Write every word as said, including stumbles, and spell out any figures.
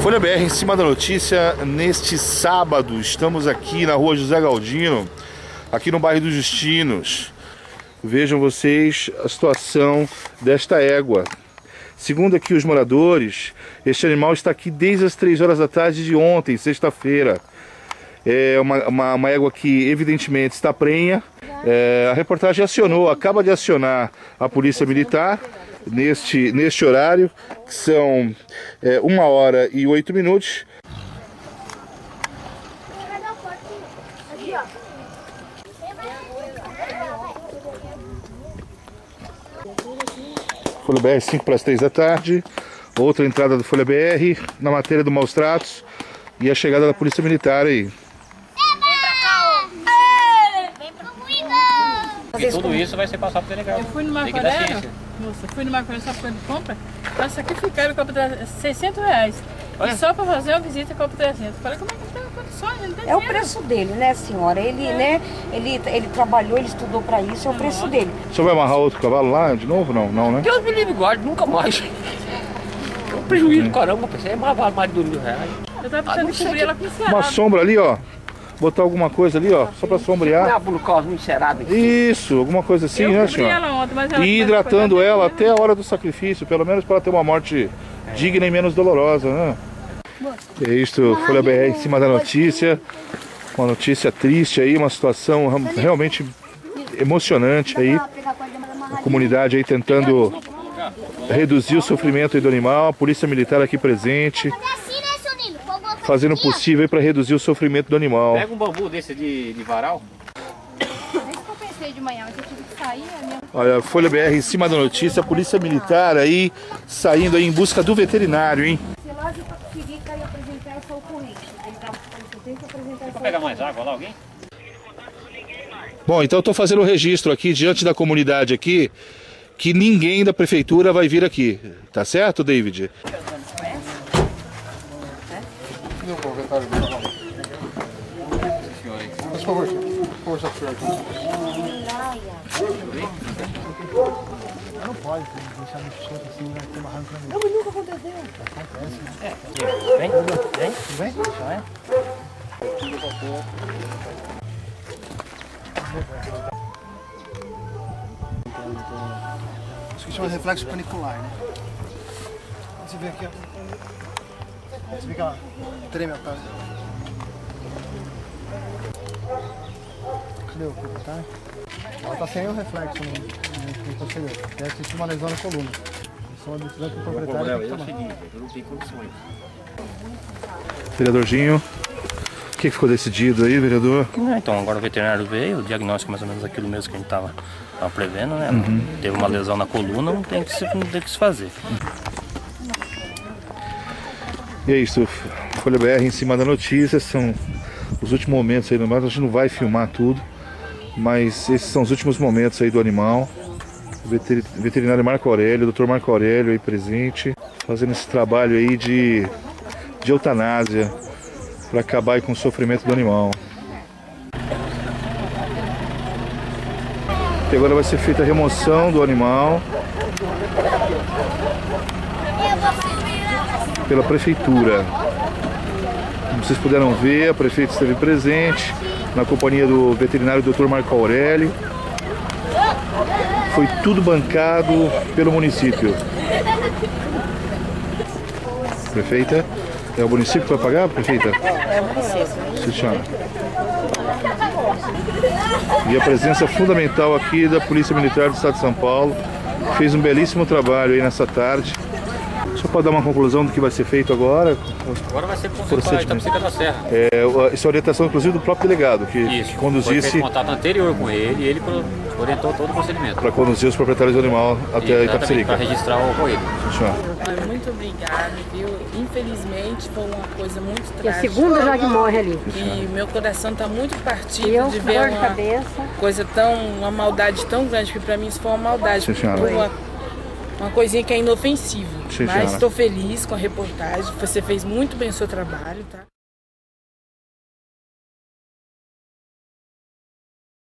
Folha B R em cima da notícia. Neste sábado estamos aqui na rua José Galdino, aqui no bairro dos Justinos. Vejam vocês a situação desta égua. Segundo aqui os moradores, este animal está aqui desde as três horas da tarde de ontem, sexta-feira. É uma, uma, uma égua que evidentemente está prenha. É, a reportagem acionou, acaba de acionar a Polícia Militar neste, neste horário, que são é, uma hora e oito minutos. Folha B R, cinco para as três da tarde. Outra entrada do Folha B R na matéria do Maus Tratos e a chegada da Polícia Militar aí. E tudo isso vai ser passado para o delegado. Eu fui no Marco Aurélio, moça, fui no Marco Aurélio só de compra, para sacrificar o copo de seiscentos reais. E só para fazer uma visita copo trezentos. Falei, como é que tem condições? Não tem É o dinheiro. preço dele, né, senhora? Ele, é. né, ele, ele trabalhou, ele estudou para isso, é o preço dele. O senhor vai amarrar outro cavalo lá de novo? Não, não, né? Deus me livre, guarde, nunca mais. É um prejuízo, caramba, é mais, mais de dois mil reais. Eu estava precisando de cobrir ela com encerado. Uma sombra ali, ó. Botar alguma coisa ali, ó, só para sombrear. Não, causa encerado aqui. Isso, alguma coisa assim, eu né, cobri senhora? ela ontem, mas ela E hidratando ela até a hora do sacrifício, pelo menos para ter uma morte digna e menos dolorosa, né? É isto, Folha B R em cima da notícia. Uma notícia triste aí, uma situação realmente emocionante aí. A comunidade aí tentando reduzir o sofrimento aí do animal, a polícia militar aqui presente, fazendo o possível para reduzir o sofrimento do animal. Pega um bambu desse de, de varal. Desde que eu pensei de manhã, mas eu tive que sair, é mesmo. Olha, Folha B R em cima da notícia, a polícia militar aí saindo aí em busca do veterinário, hein? Se nós conseguir apresentar essa ocorrência, ele tá, tem que apresentar essa. Vou pegar mais água lá, alguém? Bom, então eu estou fazendo o registro aqui diante da comunidade aqui, que ninguém da prefeitura vai vir aqui, tá certo, David? Meu proprietário dele. Por favor, conversar com o senhor aqui. Não pode deixar no chão assim, né? Tem uma arranca no meio. Não, mas nunca aconteceu. Acontece. É, vem, vem. Tudo bem? Já é? Isso aqui chama reflexo panicular, né? Você vê aqui, ó. Você vê que ela treme a casa. Cadê o proprietário? Ela tá sem o reflexo no, no posterior. Deve ter sido uma lesão na coluna. Isso é uma decisão que o proprietário tem que tomar. Eu não tenho condições. Vereadorzinho, o que ficou decidido aí, vereador? Então, agora o veterinário veio, o diagnóstico é mais ou menos aquilo mesmo que a gente estava prevendo, né? Uhum. Teve uma lesão na coluna, não tem que se, não tem que se fazer. E é isso, Folha B R em cima da notícia, são os últimos momentos aí do animal, a gente não vai filmar tudo, mas esses são os últimos momentos aí do animal. O veterinário Marco Aurélio, o doutor Marco Aurélio aí presente, fazendo esse trabalho aí de, de eutanásia, para acabar aí com o sofrimento do animal. E agora vai ser feita a remoção do animal pela prefeitura. Como vocês puderam ver, a prefeita esteve presente na companhia do veterinário doutor Marco Aurélio. Foi tudo bancado pelo município. Prefeita, é o município que vai pagar, prefeita? É o município. Se chama. E a presença fundamental aqui da Polícia Militar do Estado de São Paulo, que fez um belíssimo trabalho aí nessa tarde. Só para dar uma conclusão do que vai ser feito agora. Agora vai ser consultar a Itapecerica da Serra. É, essa orientação, inclusive, do próprio delegado, que, Isso, que conduzisse... foi feito contato anterior com ele e ele orientou todo o procedimento. Para conduzir os proprietários do animal até a Itapecerica. Para registrar o ocorrido. Muito obrigada, viu? Infelizmente foi uma coisa muito trágica. E a segunda já que morre ali. E meu coração está muito partido Eu, de ver dor de uma cabeça. coisa tão, uma maldade tão grande, porque para mim isso foi uma maldade. Sim, senhora. Uma, uma coisinha que é inofensiva. Sim, mas senhora. estou feliz com a reportagem. Você fez muito bem o seu trabalho, tá?